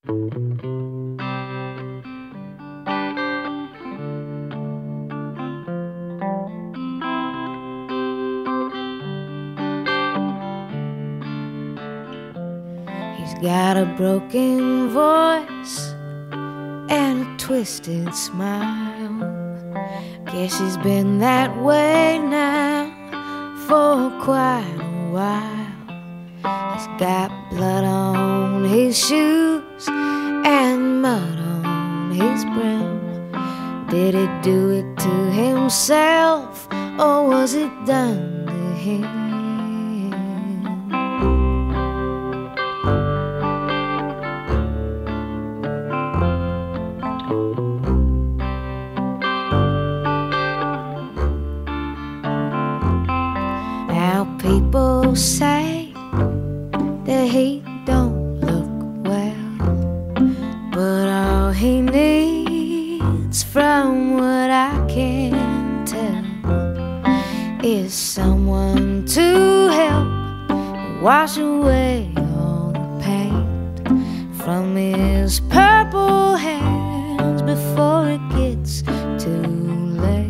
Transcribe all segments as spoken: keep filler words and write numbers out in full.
He's got a broken voice and a twisted smile. Guess he's been that way now for quite a while. He's got blood on his shoes and mud on his brim. Did he do it to himself, or was it done to him? Now people say that he don't look well, but all he needs, from what I can tell, is someone to help wash away all the paint from his purple hands before it gets too late.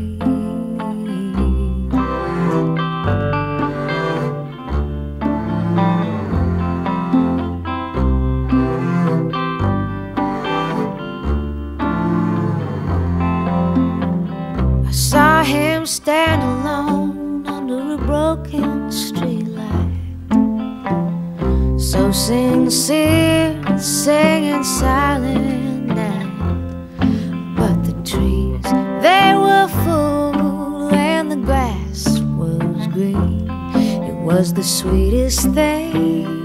I saw him stand alone under a broken streetlight, so sincere, singing silent night. But the trees, they were full and the grass was green. It was the sweetest thing